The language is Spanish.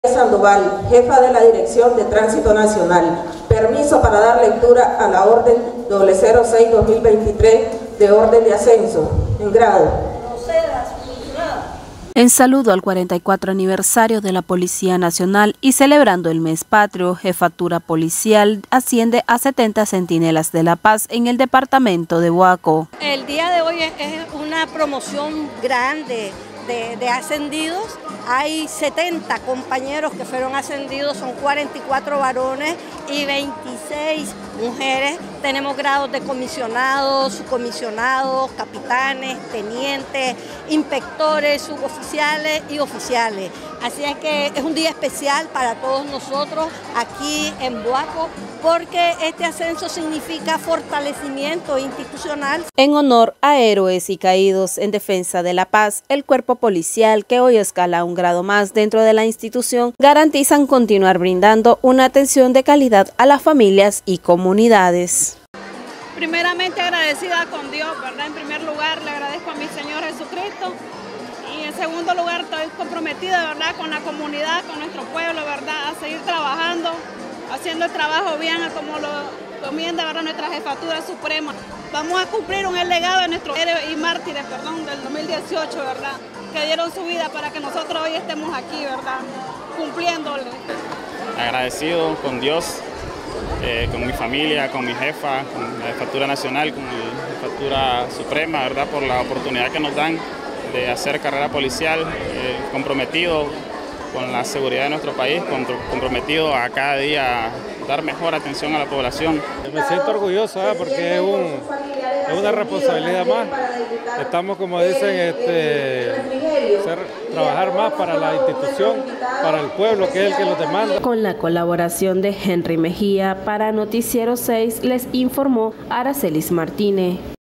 Sandoval, jefa de la Dirección de Tránsito Nacional. Permiso para dar lectura a la orden 006-2023 de orden de ascenso en grado. En saludo al 44 aniversario de la Policía Nacional y celebrando el mes patrio, Jefatura Policial asciende a 70 centinelas de la paz en el departamento de Boaco. El día de hoy es una promoción grande de ascendidos. Hay 70 compañeros que fueron ascendidos, son 44 varones y 26 mujeres. Tenemos grados de comisionados, subcomisionados, capitanes, tenientes, inspectores, suboficiales y oficiales. Así es que es un día especial para todos nosotros aquí en Boaco, porque este ascenso significa fortalecimiento institucional. En honor a héroes y caídos en defensa de la paz, el cuerpo policial, que hoy escala un grado más dentro de la institución, garantizan continuar brindando una atención de calidad a las familias y comunidades. Primeramente agradecida con Dios, ¿verdad? En primer lugar le agradezco a mi Señor Jesucristo y en segundo lugar estoy comprometida, ¿verdad? Con la comunidad, con nuestro pueblo, ¿verdad? A seguir trabajando, haciendo el trabajo bien como lo comienda, ¿verdad? Nuestra Jefatura Suprema. Vamos a cumplir el legado de nuestros héroes y mártires, perdón, del 2018, ¿verdad? Que dieron su vida para que nosotros hoy estemos aquí, ¿verdad? Cumpliéndole. Agradecido con Dios, con mi familia, con mi jefa, con la Jefatura Nacional, con la Jefatura Suprema, ¿verdad? Por la oportunidad que nos dan de hacer carrera policial, comprometido con la seguridad de nuestro país, comprometido a cada día dar mejor atención a la población. Me siento orgulloso porque es una responsabilidad más. Estamos, como dicen, trabajar más para la institución, para el pueblo, que es el que lo demanda. Con la colaboración de Henry Mejía, para Noticiero 6 les informó Aracelis Martínez.